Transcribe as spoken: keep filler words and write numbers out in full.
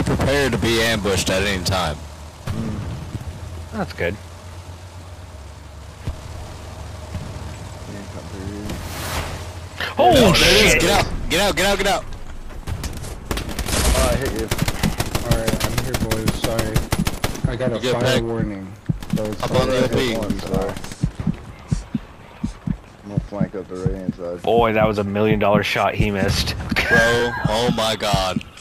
prepared to be ambushed at any time. Mm. That's good. Oh shit! Get out! Get out! Get out! Get out! Oh, I hit you. Alright, I'm here, boys. Sorry. I got a fire back. warning. So it's up on the O P. One, so I'm gonna flank up the right hand side. Boy, that was a million dollar shot he missed. Bro, oh my god.